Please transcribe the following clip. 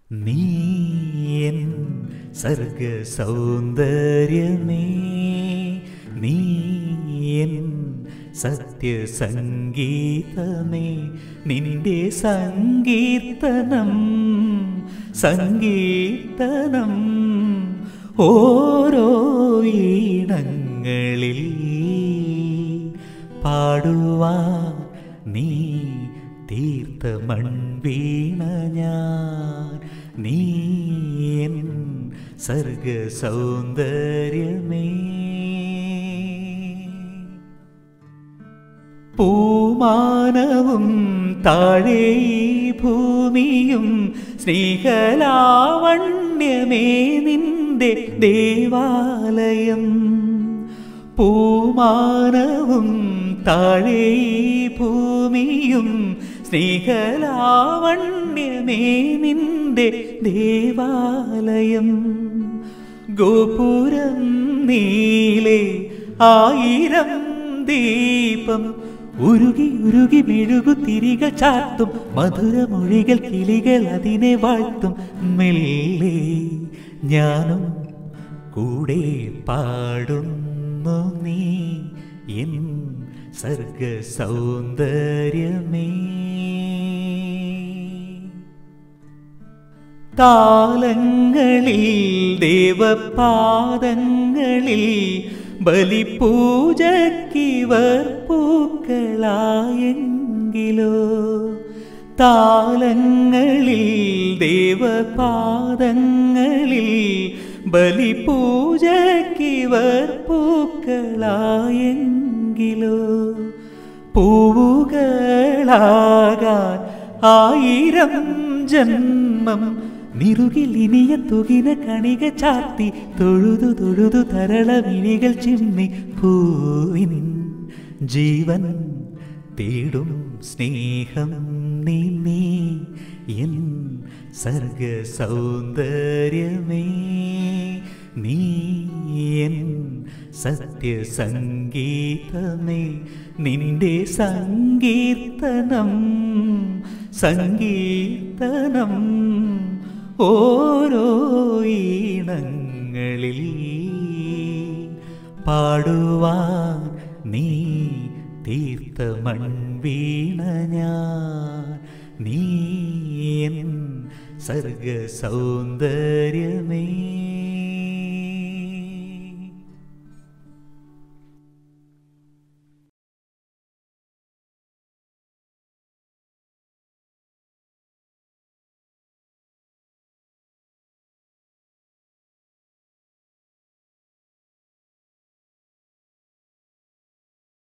നീയൻ സർഗ സൗന്ദര്യമേ, നീയൻ സത്യസംഗീതമേ, നിന്റെ സങ്കീർത്തനം സങ്കീർത്തനം ഓരോ ഈണങ്ങളിൽ പാടുവാൻ നീ തീർത്ത മൺവീണ ഞാൻ. നീയൻ സർഗ സൗന്ദര്യമേ. പൂമാനവും താഴെ ഭൂമിയും സ്നേഹലാവണ്യമേ നിന്റെ ദേവാലയം. പൂമാനവും താഴെ ഭൂമിയും സ്നേഹലാവണ്യമേ നിന്റെ ദേവാലയം. ഗോപുരം നീലേ 1000 ദീപം ഉരുകി ഉരുകി മെഴുകു തിരികൾ ചാർത്തും മധുരമൊഴികൾ കിളികൾ അതിനെ വാഴ്ത്തും. മെല്ലെ ഞാനും കൂടെ പാടുന്നു നീ എൻ സർഗ സൗന്ദര്യമേ. താലങ്ങളിൽ ദേവപാദങ്ങളിൽ ബലിപൂജക്കിവർ പൂക്കളായെങ്കിലോ. താലങ്ങളിൽ ദേവപാദങ്ങളിൽ ബലിപൂജക്കിവർ പൂക്കളായെങ്കിലോ. പൂവുകളാകാൻ 1000 ജന്മം നിറുകിൽ ഇനിയ തുകിന കണിക ചാർത്തി തൊഴുതു തൊഴുതു തരളമിഴികൾ ചിമ്മി പൂവിൻ ജീവൻ തേടും സ്നേഹം നീ എൻ സർഗ സൗന്ദര്യമേ. നീ എൻ സത്യസംഗീതമേ, നിന്റെ സങ്കീർത്തനം സങ്കീർത്തനം ഓരോ ഈണങ്ങളിൽ പാടുവാൻ നീ തീർത്ത മൺവീണ ഞാൻ. നീ എൻ സർഗ സൗന്ദര്യമേ.